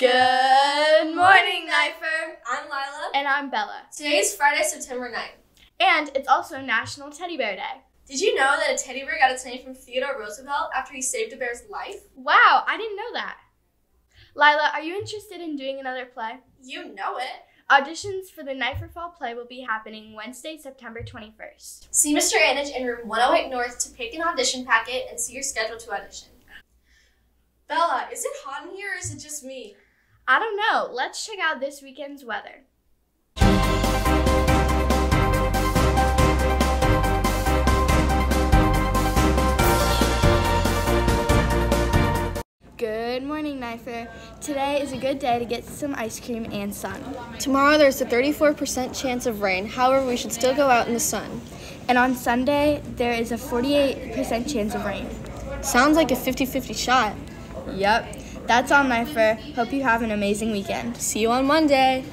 Good morning, Nipher. I'm Lila. And I'm Bella. Today is Friday, September 9th. And it's also National Teddy Bear Day. Did you know that a teddy bear got its name from Theodore Roosevelt after he saved a bear's life? Wow, I didn't know that. Lila, are you interested in doing another play? You know it. Auditions for the Nipher Fall play will be happening Wednesday, September 21st. See Mr. Anich in room 108 North to pick an audition packet and see your schedule to audition. Bella, is it hot in here or is it just me? I don't know. Let's check out this weekend's weather. Good morning, Nipher. Today is a good day to get some ice cream and sun. Tomorrow there's a 34% chance of rain. However, we should still go out in the sun. And on Sunday, there is a 48% chance of rain. Sounds like a 50-50 shot. Yep. That's all, Nipher. Hope you have an amazing weekend. See you on Monday.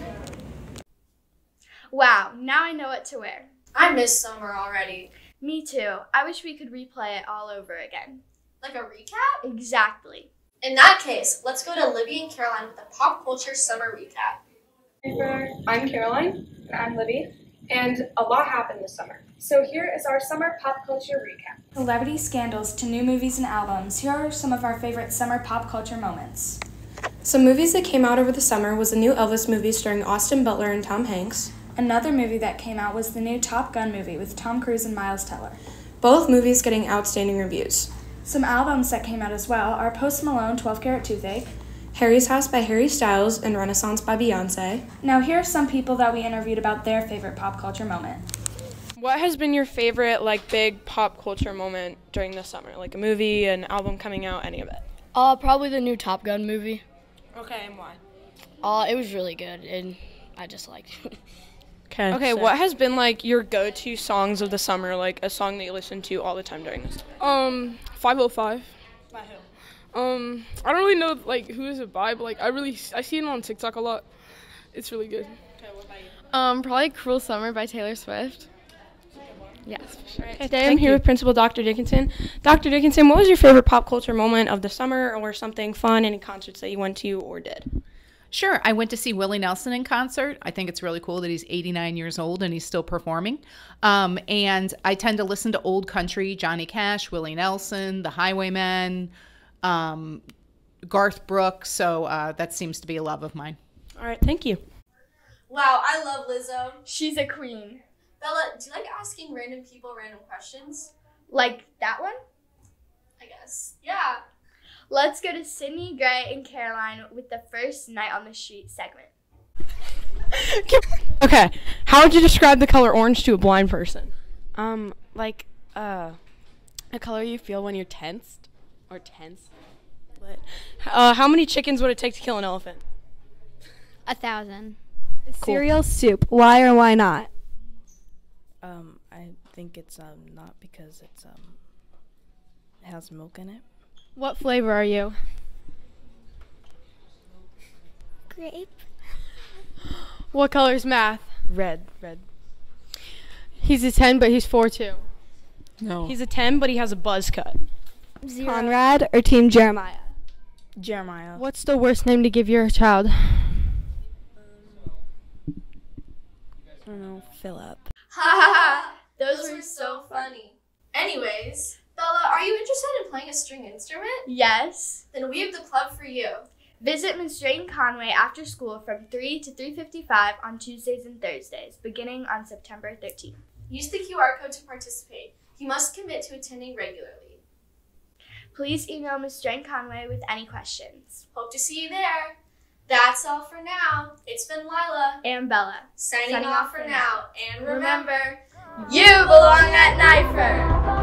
Wow, now I know what to wear. I miss summer already. Me too. I wish we could replay it all over again. Like a recap? Exactly. In that case, let's go to Libby and Caroline with the pop culture summer recap. I'm Caroline. And I'm Libby. And a lot happened this summer. So here is our summer pop culture recap. Celebrity scandals to new movies and albums. Here are some of our favorite summer pop culture moments. Some movies that came out over the summer was the new Elvis movie starring Austin Butler and Tom Hanks. Another movie that came out was the new Top Gun movie with Tom Cruise and Miles Teller. Both movies getting outstanding reviews. Some albums that came out as well are Post Malone, 12 Karat Toothache, Harry's House by Harry Styles, and Renaissance by Beyonce. Now here are some people that we interviewed about their favorite pop culture moment. What has been your favorite, big pop culture moment during the summer? Like a movie, an album coming out, any of it? Probably the new Top Gun movie. Okay, and why? It was really good, and I just liked it. Okay, what has been, your go-to songs of the summer, a song that you listen to all the time during this time? 505. By who? I don't really know, who is it by, but, I see it on TikTok a lot. It's really good. Okay, what about you? Probably Cruel Summer by Taylor Swift. Yes, for sure. Okay, today I'm here with Principal Dr. Dickinson. Dr. Dickinson, what was your favorite pop culture moment of the summer or something fun, any concerts that you went to or did? Sure. I went to see Willie Nelson in concert. I think it's really cool that he's 89 years old and he's still performing. And I tend to listen to old country, Johnny Cash, Willie Nelson, The Highwaymen, Garth Brooks. So that seems to be a love of mine. All right. Thank you. Wow, I love Lizzo. She's a queen. Bella, do you like asking random people random questions? Like that one? I guess. Yeah. Let's go to Sydney, Gray, and Caroline with the first Night on the Street segment. Okay. How would you describe the color orange to a blind person? A color you feel when you're tensed or tense. How many chickens would it take to kill an elephant? 1,000. Cereal soup. Why or why not? I think it's not because it has milk in it. What flavor are you? Grape. What color is math? Red. He's a 10, but he's 4'2". No. He's a 10, but he has a buzz cut. 0. Conrad or Team Jeremiah? Jeremiah. What's the worst name to give your child? I don't know. Philip. Ha ha ha! Those were so funny. Anyways, Bella, are you interested in playing a string instrument? Yes. Then we have the club for you. Visit Ms. Drayton Conway after school from 3 to 3:55 on Tuesdays and Thursdays, beginning on September 13th. Use the QR code to participate. You must commit to attending regularly. Please email Ms. Drayton Conway with any questions. Hope to see you there. That's all for now. It's been Lila and Bella. Signing off for now. And remember, you belong at Nipher.